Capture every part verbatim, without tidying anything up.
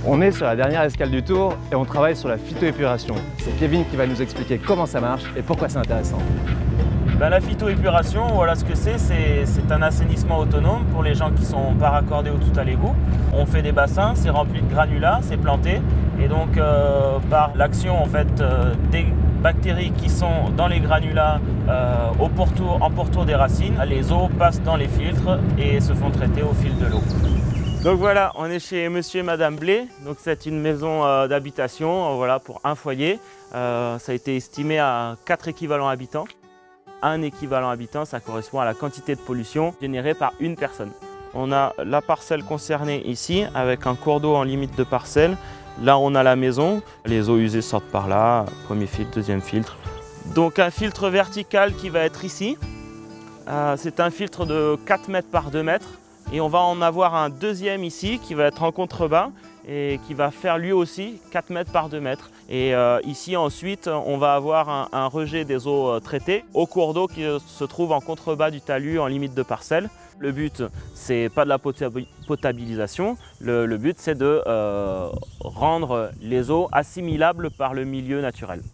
On est sur la dernière escale du tour et on travaille sur la phytoépuration. C'est Kevin qui va nous expliquer comment ça marche et pourquoi c'est intéressant. Ben, la phytoépuration, voilà ce que c'est, c'est un assainissement autonome pour les gens qui sont pas raccordés au tout à l'égout. On fait des bassins, c'est rempli de granulats, c'est planté et donc euh, par l'action en fait euh, des bactéries qui sont dans les granulats euh, au pourtour, en pourtour des racines, les eaux passent dans les filtres et se font traiter au fil de l'eau. Donc voilà, on est chez Monsieur et Madame Blé. Donc c'est une maison euh, d'habitation, euh, voilà, pour un foyer. Euh, ça a été estimé à quatre équivalents habitants. Un équivalent habitant, ça correspond à la quantité de pollution générée par une personne. On a la parcelle concernée ici, avec un cours d'eau en limite de parcelle. Là, on a la maison. Les eaux usées sortent par là, premier filtre, deuxième filtre. Donc un filtre vertical qui va être ici. Euh, c'est un filtre de quatre mètres par deux mètres. Et on va en avoir un deuxième ici qui va être en contrebas et qui va faire lui aussi quatre mètres par deux mètres. Et euh, ici ensuite on va avoir un, un rejet des eaux euh, traitées au cours d'eau qui euh, se trouve en contrebas du talus en limite de parcelle. Le but c'est pas de la potabilisation, le, le but c'est de euh, rendre les eaux assimilables par le milieu naturel.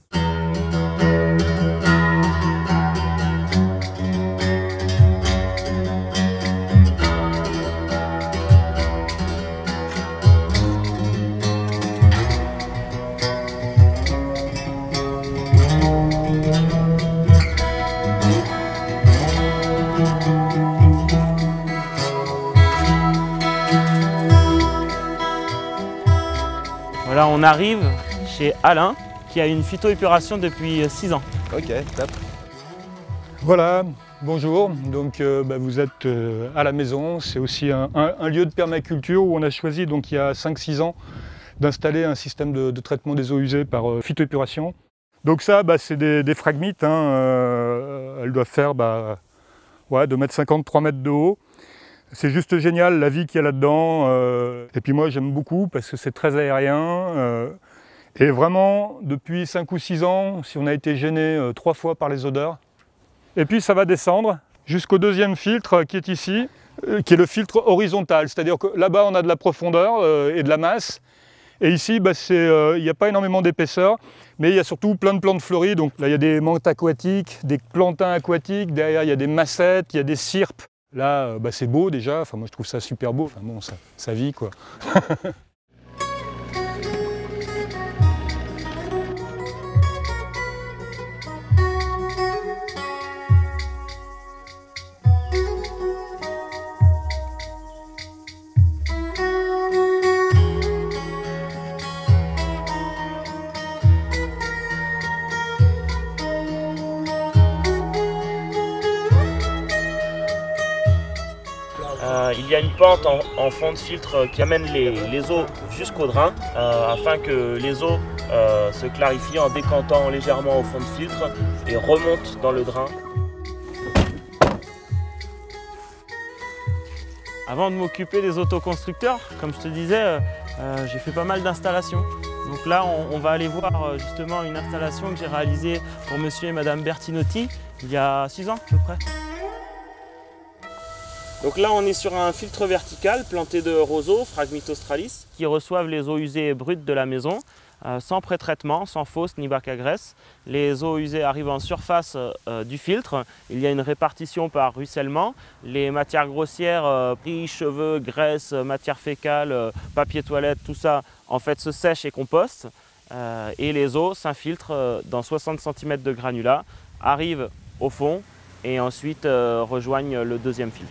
Voilà, on arrive chez Alain qui a une phytoépuration depuis six ans. Ok, top. Voilà, bonjour. Donc euh, bah, vous êtes euh, à la maison. C'est aussi un, un, un lieu de permaculture où on a choisi donc il y a cinq six ans d'installer un système de, de traitement des eaux usées par euh, phytoépuration. Donc ça, bah, c'est des, des phragmites. Hein, euh, elles doivent faire bah, ouais, deux mètres cinquante, trois mètres de haut. C'est juste génial la vie qu'il y a là-dedans. Euh, et puis moi j'aime beaucoup parce que c'est très aérien. Euh, et vraiment, depuis cinq ou six ans, si on a été gêné euh, trois fois par les odeurs. Et puis ça va descendre jusqu'au deuxième filtre qui est ici, euh, qui est le filtre horizontal. C'est-à-dire que là-bas on a de la profondeur euh, et de la masse. Et ici, bah, il euh, n'y a pas énormément d'épaisseur, mais il y a surtout plein de plantes fleuries. Donc là il y a des menthes aquatiques, des plantains aquatiques, derrière il y a des massettes, il y a des cyrpes. Là, bah, c'est beau déjà, enfin, moi je trouve ça super beau, enfin, bon, ça, ça vit quoi. Euh, il y a une pente en, en fond de filtre qui amène les, les eaux jusqu'au drain euh, afin que les eaux euh, se clarifient en décantant légèrement au fond de filtre et remontent dans le drain. Avant de m'occuper des autoconstructeurs, comme je te disais, euh, euh, j'ai fait pas mal d'installations. Donc là, on, on va aller voir euh, justement une installation que j'ai réalisée pour Monsieur et Madame Bertinotti il y a six ans à peu près. Donc là, on est sur un filtre vertical planté de roseaux, Phragmites australis, qui reçoivent les eaux usées brutes de la maison, euh, sans pré-traitement, sans fausse ni bac à graisse. Les eaux usées arrivent en surface euh, du filtre. Il y a une répartition par ruissellement. Les matières grossières, euh, riz, cheveux, graisse, matière fécale, euh, papier toilette, tout ça, en fait, se sèche et composte. Euh, et les eaux s'infiltrent euh, dans soixante centimètres de granulats, arrivent au fond et ensuite euh, rejoignent le deuxième filtre.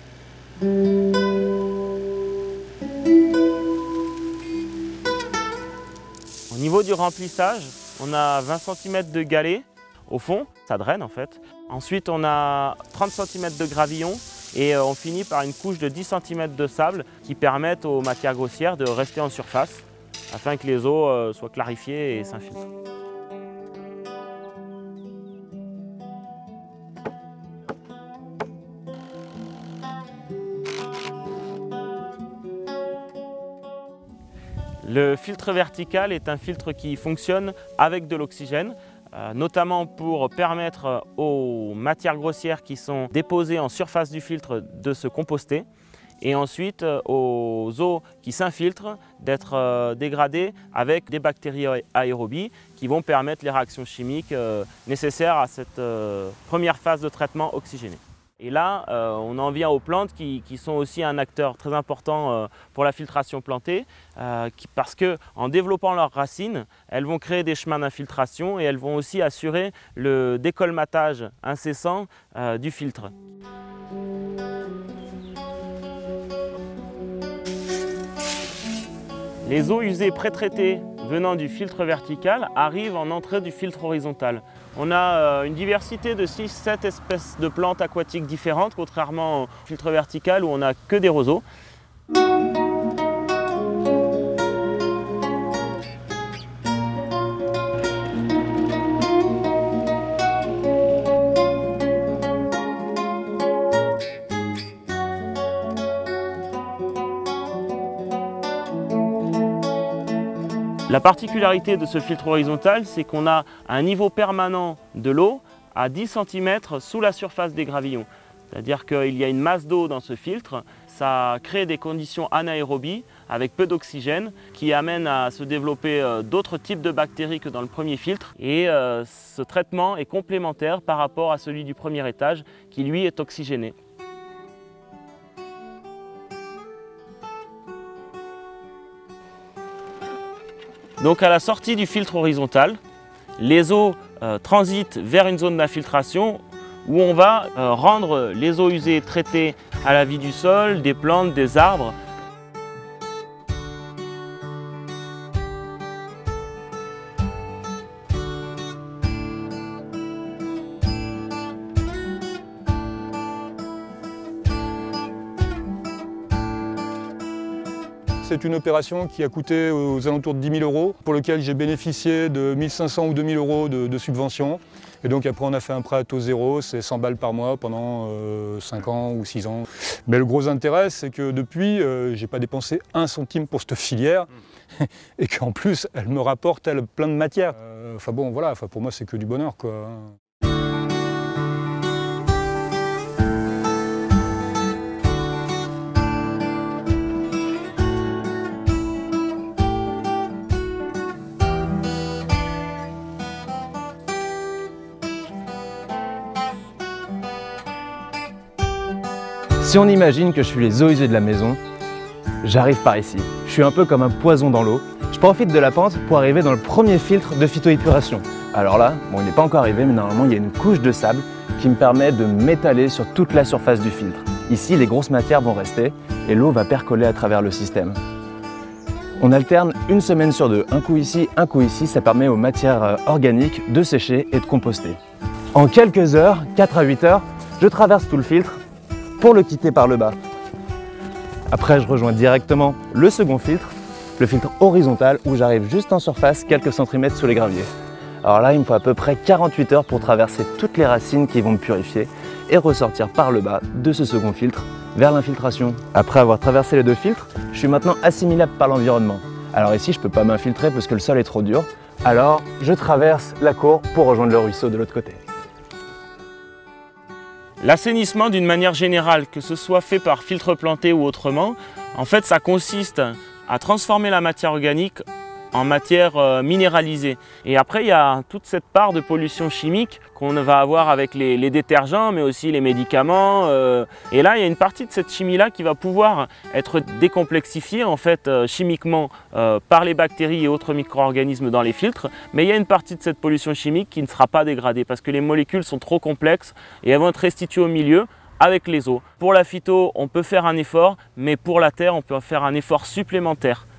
Au niveau du remplissage, on a vingt centimètres de galets au fond, ça draine en fait. Ensuite on a trente centimètres de gravillon et on finit par une couche de dix centimètres de sable qui permettent aux matières grossières de rester en surface afin que les eaux soient clarifiées et s'infiltrent. Le filtre vertical est un filtre qui fonctionne avec de l'oxygène, euh, notamment pour permettre aux matières grossières qui sont déposées en surface du filtre de se composter. et ensuite aux eaux qui s'infiltrent d'être dégradées avec des bactéries aérobies qui vont permettre les réactions chimiques nécessaires à cette première phase de traitement oxygéné. Et là, euh, on en vient aux plantes qui, qui sont aussi un acteur très important euh, pour la filtration plantée, euh, qui, parce qu'en développant leurs racines, elles vont créer des chemins d'infiltration et elles vont aussi assurer le décolmatage incessant euh, du filtre. Les eaux usées pré-traitées venant du filtre vertical arrivent en entrée du filtre horizontal. On a une diversité de six sept espèces de plantes aquatiques différentes, contrairement au filtre vertical où on n'a que des roseaux. La particularité de ce filtre horizontal, c'est qu'on a un niveau permanent de l'eau à dix centimètres sous la surface des gravillons. C'est-à-dire qu'il y a une masse d'eau dans ce filtre, ça crée des conditions anaérobies avec peu d'oxygène qui amènent à se développer d'autres types de bactéries que dans le premier filtre. Et euh, ce traitement est complémentaire par rapport à celui du premier étage qui lui est oxygéné. Donc à la sortie du filtre horizontal, les eaux euh, transitent vers une zone d'infiltration où on va euh, rendre les eaux usées traitées à la vie du sol, des plantes, des arbres. C'est une opération qui a coûté aux alentours de dix mille euros, pour lequel j'ai bénéficié de mille cinq cents ou deux mille euros de, de subventions. Et donc après on a fait un prêt à taux zéro, c'est cent balles par mois pendant euh, cinq ans ou six ans. Mais le gros intérêt, c'est que depuis, euh, j'ai pas dépensé un centime pour cette filière et qu'en plus elle me rapporte elle, plein de matières. Euh, enfin bon voilà, enfin, pour moi c'est que du bonheur quoi. Si on imagine que je suis les eaux usées de la maison, j'arrive par ici. Je suis un peu comme un poison dans l'eau. Je profite de la pente pour arriver dans le premier filtre de phytoépuration. Alors là, bon, il n'est pas encore arrivé, mais normalement il y a une couche de sable qui me permet de m'étaler sur toute la surface du filtre. Ici, les grosses matières vont rester et l'eau va percoler à travers le système. On alterne une semaine sur deux, un coup ici, un coup ici, ça permet aux matières organiques de sécher et de composter. En quelques heures, quatre à huit heures, je traverse tout le filtre pour le quitter par le bas. Après, je rejoins directement le second filtre, le filtre horizontal, où j'arrive juste en surface, quelques centimètres sous les graviers. Alors là, il me faut à peu près quarante-huit heures pour traverser toutes les racines qui vont me purifier et ressortir par le bas de ce second filtre vers l'infiltration. Après avoir traversé les deux filtres, je suis maintenant assimilable par l'environnement. Alors ici, je ne peux pas m'infiltrer parce que le sol est trop dur. Alors, je traverse la cour pour rejoindre le ruisseau de l'autre côté. L'assainissement d'une manière générale, que ce soit fait par filtre planté ou autrement, en fait ça consiste à transformer la matière organique en matière euh, minéralisée. Et après il y a toute cette part de pollution chimique qu'on va avoir avec les, les détergents, mais aussi les médicaments. Euh, et là il y a une partie de cette chimie-là qui va pouvoir être décomplexifiée en fait euh, chimiquement euh, par les bactéries et autres micro-organismes dans les filtres. Mais il y a une partie de cette pollution chimique qui ne sera pas dégradée parce que les molécules sont trop complexes et elles vont être restituées au milieu avec les eaux. Pour la phyto, on peut faire un effort, mais pour la terre, on peut faire un effort supplémentaire.